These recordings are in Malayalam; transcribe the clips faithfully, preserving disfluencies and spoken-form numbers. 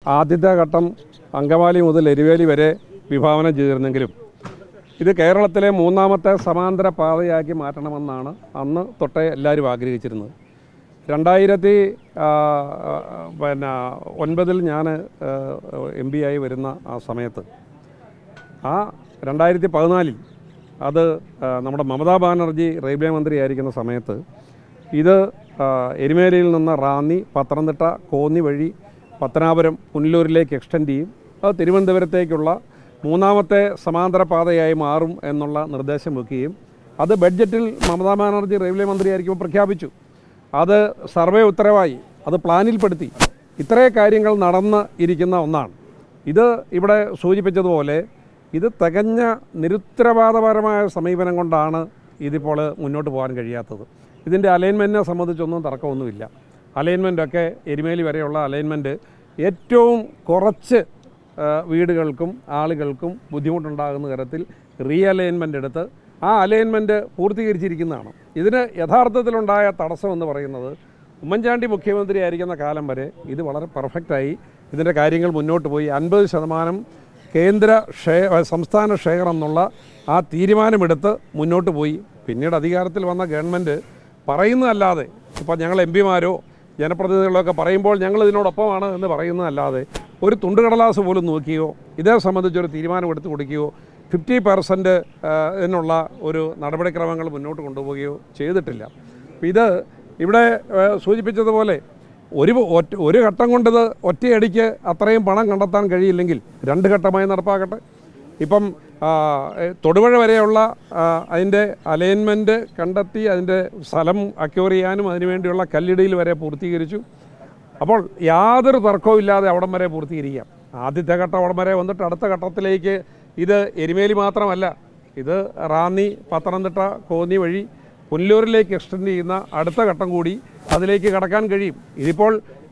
ആദ്യത്തെ ഘട്ടം അങ്കമാലി മുതൽ എരുവേലി വരെ വിഭാവനം ചെയ്തിരുന്നെങ്കിലും ഇത് കേരളത്തിലെ മൂന്നാമത്തെ സമാന്തര പാതയാക്കി മാറ്റണമെന്നാണ് അന്ന് തൊട്ടേ എല്ലാവരും ആഗ്രഹിച്ചിരുന്നത്. രണ്ടായിരത്തി പിന്നെ ഒൻപതിൽ ഞാൻ എം പി ആയി വരുന്ന ആ സമയത്ത് ആ രണ്ടായിരത്തി പതിനാലിൽ അത് നമ്മുടെ മമതാ ബാനർജി റെയിൽവേ മന്ത്രിയായിരിക്കുന്ന സമയത്ത് ഇത് എരുമേലിയിൽ നിന്ന് റാന്നി, പത്തനംതിട്ട, കോന്നി വഴി പത്തനാപുരം, പുനലൂരിലേക്ക് എക്സ്റ്റെൻഡ് ചെയ്യും. അത് തിരുവനന്തപുരത്തേക്കുള്ള മൂന്നാമത്തെ സമാന്തര പാതയായി മാറും എന്നുള്ള നിർദ്ദേശം വെക്കുകയും അത് ബഡ്ജറ്റിൽ മമതാ ബാനർജി റെയിൽവേ മന്ത്രിയായിരിക്കുമ്പോൾ പ്രഖ്യാപിച്ചു. അത് സർവേ ഉത്തരവായി, അത് പ്ലാനിൽപ്പെടുത്തി. ഇത്രയും കാര്യങ്ങൾ നടന്ന് ഇരിക്കുന്ന ഒന്നാണ്. ഇത് ഇവിടെ സൂചിപ്പിച്ചതുപോലെ ഇത് തികഞ്ഞ നിരുത്തരവാദപരമായ സമീപനം കൊണ്ടാണ് ഇതിപ്പോൾ മുന്നോട്ട് പോകാൻ കഴിയാത്തത്. ഇതിൻ്റെ അലൈൻമെൻറ്റിനെ സംബന്ധിച്ചൊന്നും തർക്കമൊന്നുമില്ല. അലൈൻമെൻറ്റൊക്കെ എരുമേലി വരെയുള്ള അലൈൻമെൻറ്റ് ഏറ്റവും കുറച്ച് വീടുകൾക്കും ആളുകൾക്കും ബുദ്ധിമുട്ടുണ്ടാകുന്ന തരത്തിൽ റീ അലൈൻമെൻ്റ് എടുത്ത് ആ അലൈൻമെൻറ്റ് പൂർത്തീകരിച്ചിരിക്കുന്നതാണ്. ഇതിന് യഥാർത്ഥത്തിലുണ്ടായ തടസ്സം എന്ന് പറയുന്നത് ഉമ്മൻചാണ്ടി മുഖ്യമന്ത്രി ആയിരിക്കുന്ന കാലം വരെ ഇത് വളരെ പെർഫെക്റ്റായി ഇതിൻ്റെ കാര്യങ്ങൾ മുന്നോട്ട് പോയി അൻപത് ശതമാനം കേന്ദ്ര ഷെയർ സംസ്ഥാന ഷെയർ എന്നുള്ള ആ തീരുമാനമെടുത്ത് മുന്നോട്ട് പോയി. പിന്നീട് അധികാരത്തിൽ വന്ന ഗവൺമെൻറ് പറയുന്നതല്ലാതെ, ഇപ്പോൾ ഞങ്ങൾ എം പിമാരോ ജനപ്രതിനിധികളൊക്കെ പറയുമ്പോൾ ഞങ്ങൾ ഇതിനോടൊപ്പമാണ് എന്ന് പറയുന്നതല്ലാതെ ഒരു തുണ്ടുകടലാസ് പോലും നോക്കിയോ ഇതേ സംബന്ധിച്ചൊരു തീരുമാനമെടുത്ത് കൊടുക്കുകയോ ഫിഫ്റ്റി പെർസെൻറ്റ് എന്നുള്ള ഒരു നടപടിക്രമങ്ങൾ മുന്നോട്ട് കൊണ്ടുപോവുകയോ ചെയ്തിട്ടില്ല. ഇത് ഇവിടെ സൂചിപ്പിച്ചതുപോലെ ഒരു ഒറ്റ ഒരു ഘട്ടം കൊണ്ടത് ഒറ്റയടിക്ക് അത്രയും പണം കണ്ടെത്താൻ കഴിയില്ലെങ്കിൽ രണ്ട് ഘട്ടമായി നടപ്പാക്കട്ടെ. ഇപ്പം തൊടുപുഴ വരെയുള്ള അതിൻ്റെ അലൈൻമെൻറ്റ് കണ്ടെത്തി അതിൻ്റെ സ്ഥലം അക്യൂർ ചെയ്യാനും അതിനുവേണ്ടിയുള്ള കല്ലിടയിൽ വരെ പൂർത്തീകരിച്ചു. അപ്പോൾ യാതൊരു തർക്കവും ഇല്ലാതെ അവിടം വരെ പൂർത്തീകരിക്കാം. ആദ്യത്തെ ഘട്ടം അവിടം വരെ വന്നിട്ട് അടുത്ത ഘട്ടത്തിലേക്ക് ഇത് എരുമേലി മാത്രമല്ല, ഇത് റാന്നി, പത്തനംതിട്ട, കോന്നി വഴി പുനലൂരിലേക്ക് എക്സ്റ്റെൻഡ് ചെയ്യുന്ന അടുത്ത ഘട്ടം കൂടി അതിലേക്ക് കടക്കാൻ കഴിയും. ഇതിപ്പോൾ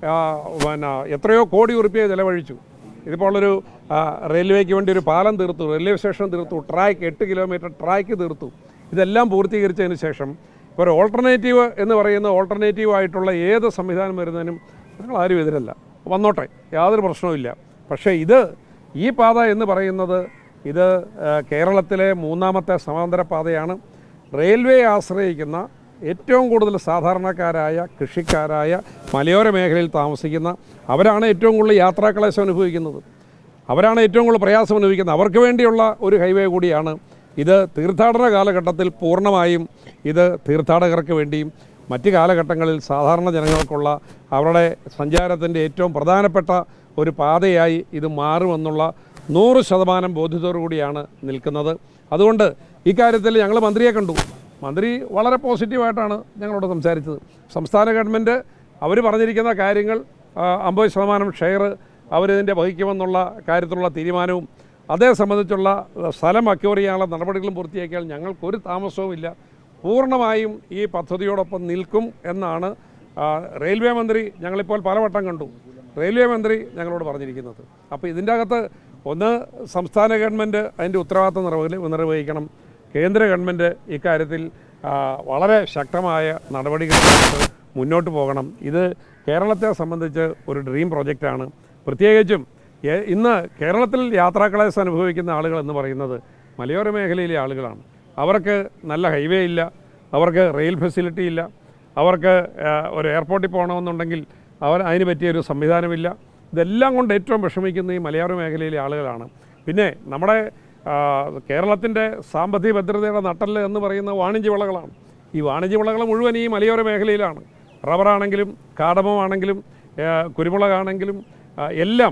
പിന്നെ എത്രയോ കോടി ഉറുപ്പിക ചിലവഴിച്ചു. ഇതിപ്പോൾ ഒരു റെയിൽവേക്ക് വേണ്ടി ഒരു പാലം തീർത്തു, റെയിൽവേ സ്റ്റേഷൻ തീർത്തു, ട്രാക്ക് എട്ട് കിലോമീറ്റർ ട്രാക്ക് തീർത്തു. ഇതെല്ലാം പൂർത്തീകരിച്ചതിന് ശേഷം ഇപ്പോൾ ഒരു ഓൾട്ടർനേറ്റീവ് എന്ന് പറയുന്ന ഓൾട്ടർനേറ്റീവ് ആയിട്ടുള്ള ഏത് സംവിധാനം വരുന്നതിനും ഞങ്ങൾ ആരും എതിരല്ല, വന്നോട്ടെ, യാതൊരു പ്രശ്നവുമില്ല. പക്ഷേ ഇത് ഈ പാത എന്ന് പറയുന്നത് ഇത് കേരളത്തിലെ മൂന്നാമത്തെ സമാന്തര പാതയാണ്. റെയിൽവേ ആശ്രയിക്കുന്ന ഏറ്റവും കൂടുതൽ സാധാരണക്കാരായ കൃഷിക്കാരായ മലയോര മേഖലയിൽ താമസിക്കുന്ന അവരാണ് ഏറ്റവും കൂടുതൽ യാത്രാക്ലേശം അനുഭവിക്കുന്നത്, അവരാണ് ഏറ്റവും കൂടുതൽ പ്രയാസം അനുഭവിക്കുന്നത്. അവർക്ക് വേണ്ടിയുള്ള ഒരു ഹൈവേ കൂടിയാണ് ഇത്. തീർത്ഥാടന കാലഘട്ടത്തിൽ പൂർണ്ണമായും ഇത് തീർത്ഥാടകർക്ക് വേണ്ടിയും മറ്റ് കാലഘട്ടങ്ങളിൽ സാധാരണ ജനങ്ങൾക്കുള്ള അവരുടെ സഞ്ചാരത്തിൻ്റെ ഏറ്റവും പ്രധാനപ്പെട്ട ഒരു പാതയായി ഇത് മാറുമെന്നുള്ള നൂറ് ശതമാനം ബോധ്യത്തോടു കൂടിയാണ് നിൽക്കുന്നത്. അതുകൊണ്ട് ഇക്കാര്യത്തിൽ ഞങ്ങൾ മന്ത്രിയെ കണ്ടു. മന്ത്രി വളരെ പോസിറ്റീവായിട്ടാണ് ഞങ്ങളോട് സംസാരിച്ചത്. സംസ്ഥാന ഗവൺമെൻറ് അവർ പറഞ്ഞിരിക്കുന്ന കാര്യങ്ങൾ അമ്പത് ശതമാനം ഷെയർ അവരിതിൻ്റെ വഹിക്കുമെന്നുള്ള കാര്യത്തിലുള്ള തീരുമാനവും അതേ സംബന്ധിച്ചുള്ള സ്ഥലം അക്യൂർ ചെയ്യാനുള്ള നടപടികളും പൂർത്തിയാക്കിയാൽ ഞങ്ങൾക്കൊരു താമസവുമില്ല, പൂർണ്ണമായും ഈ പദ്ധതിയോടൊപ്പം നിൽക്കും എന്നാണ് റെയിൽവേ മന്ത്രി, ഞങ്ങളിപ്പോൾ പലവട്ടം കണ്ടു, റെയിൽവേ മന്ത്രി ഞങ്ങളോട് പറഞ്ഞിരിക്കുന്നത്. അപ്പോൾ ഇതിൻ്റെ അകത്ത് ഒന്ന് സംസ്ഥാന ഗവൺമെൻറ് അതിൻ്റെ ഉത്തരവാദിത്വം നിർവഹി നിർവഹിക്കണം കേന്ദ്ര ഗവൺമെൻറ് ഇക്കാര്യത്തിൽ വളരെ ശക്തമായ നടപടികളെടുത്ത് മുന്നോട്ട് പോകണം. ഇത് കേരളത്തെ സംബന്ധിച്ച് ഒരു ഡ്രീം പ്രൊജക്റ്റാണ്. പ്രത്യേകിച്ചും ഇന്ന് കേരളത്തിൽ യാത്രാക്ലേശം അനുഭവിക്കുന്ന ആളുകൾ എന്ന് പറയുന്നത് മലയോര മേഖലയിലെ ആളുകളാണ്. അവർക്ക് നല്ല ഹൈവേ ഇല്ല, അവർക്ക് റെയിൽ ഫെസിലിറ്റി ഇല്ല, അവർക്ക് ഒരു എയർപോർട്ടിൽ പോകണമെന്നുണ്ടെങ്കിൽ അവർ അതിന് പറ്റിയൊരു സംവിധാനമില്ല. ഇതെല്ലാം കൊണ്ട് ഏറ്റവും വിഷമിക്കുന്ന ഈ മലയോര മേഖലയിലെ ആളുകളാണ്. പിന്നെ നമ്മുടെ കേരളത്തിൻ്റെ സാമ്പത്തിക ഭദ്രതയുടെ നട്ടെല്ല് എന്ന് പറയുന്ന വാണിജ്യ വിളകളാണ്. ഈ വാണിജ്യ വിളകൾ മുഴുവൻ ഈ മലയോര മേഖലയിലാണ്. റബ്ബറാണെങ്കിലും കാടമമാണെങ്കിലും കുരുമുളകാണെങ്കിലും എല്ലാം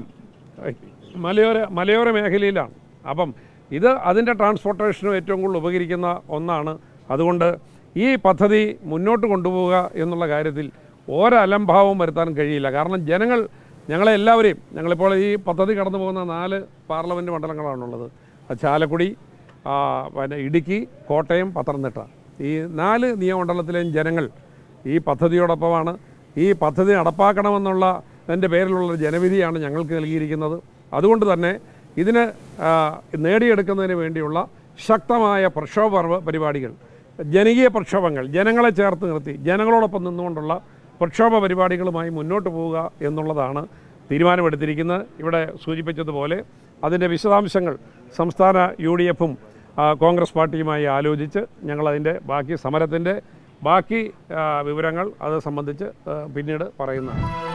മലയോര മലയോര മേഖലയിലാണ്. അപ്പം ഇത് അതിൻ്റെ ട്രാൻസ്പോർട്ടേഷനും ഏറ്റവും കൂടുതൽ ഉപകരിക്കുന്ന ഒന്നാണ്. അതുകൊണ്ട് ഈ പദ്ധതി മുന്നോട്ട് കൊണ്ടുപോവുക എന്നുള്ള കാര്യത്തിൽ ഒരലംഭാവവും വരുത്താൻ കഴിയില്ല. കാരണം ജനങ്ങൾ ഞങ്ങളെ എല്ലാവരെയും, ഞങ്ങളിപ്പോൾ ഈ പദ്ധതി കടന്നു പോകുന്ന നാല് പാർലമെൻറ്റ് മണ്ഡലങ്ങളാണുള്ളത്. ചാലക്കുടി, പിന്നെ ഇടുക്കി, കോട്ടയം, പത്തനംതിട്ട, ഈ നാല് നിയമമണ്ഡലത്തിലെയും ജനങ്ങൾ ഈ പദ്ധതിയോടൊപ്പമാണ്. ഈ പദ്ധതി നടപ്പാക്കണമെന്നുള്ള അതിൻ്റെ പേരിലുള്ള ജനവിധിയാണ് ഞങ്ങൾക്ക് നൽകിയിരിക്കുന്നത്. അതുകൊണ്ട് തന്നെ ഇതിന് നേടിയെടുക്കുന്നതിന് വേണ്ടിയുള്ള ശക്തമായ പ്രക്ഷോഭ പരിപാടികൾ, ജനകീയ പ്രക്ഷോഭങ്ങൾ, ജനങ്ങളെ ചേർത്ത് നിർത്തി ജനങ്ങളോടൊപ്പം നിന്നുകൊണ്ടുള്ള പ്രക്ഷോഭ പരിപാടികളുമായി മുന്നോട്ട് പോവുക എന്നുള്ളതാണ് തീരുമാനമെടുത്തിരിക്കുന്നത്. ഇവിടെ സൂചിപ്പിച്ചതുപോലെ അതിൻ്റെ വിശദാംശങ്ങൾ സംസ്ഥാന യു ഡി എഫും കോൺഗ്രസ് പാർട്ടിയുമായി ആലോചിച്ച് ഞങ്ങളതിൻ്റെ ബാക്കി സമരത്തിൻ്റെ ബാക്കി വിവരങ്ങൾ അത് സംബന്ധിച്ച് പിന്നീട് പറയുന്നതാണ്.